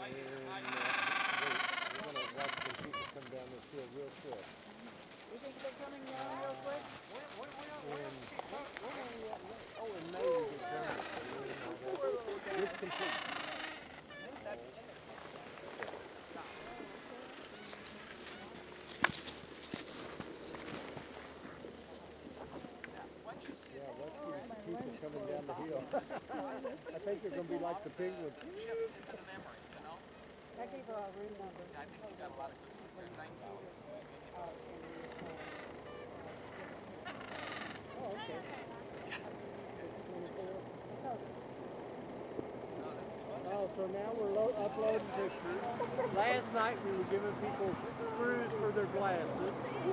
we're going to watch some people come down this hill real quick. You think they're coming down real quick? In May we get Germany. It's complete. People coming down the hill. I think they're going to be like the penguins. I gave her our room number. I think you got a lot of good ones there. Thank you. Oh, okay. Oh, so now we're uploading pictures. Last night we were giving people screws for their glasses.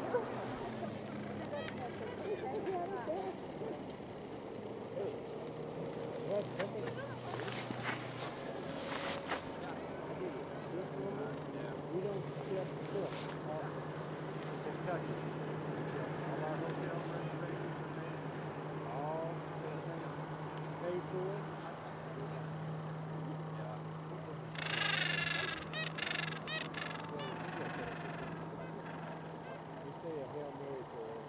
We don't get cook. Kentucky. All our hotel reservations are made. All paid for. We say a Hail Mary for it.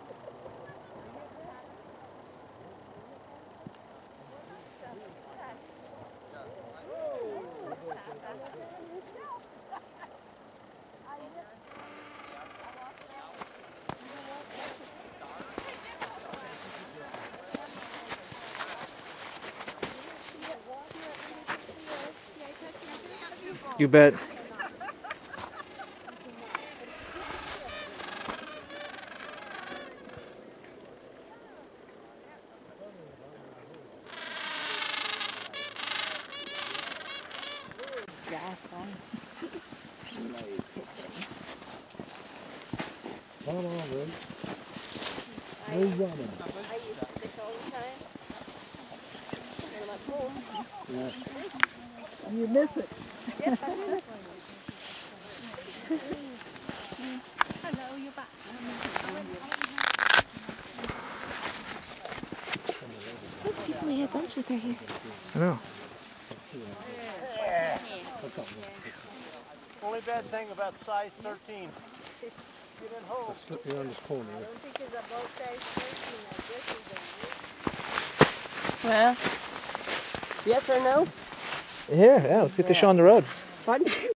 You bet. Come on, Ruth. No running. I used to fish all the time. They're like home. Yeah. You miss it. Yes, I miss it. Hello, you're back. We had lunch with her here. I know. Only bad thing about size 13. Get in hole. Slip me on this corner. I don't think there's a boat size 13 Well, like this. Yes or no? Yeah, let's get this show on the road. Fun.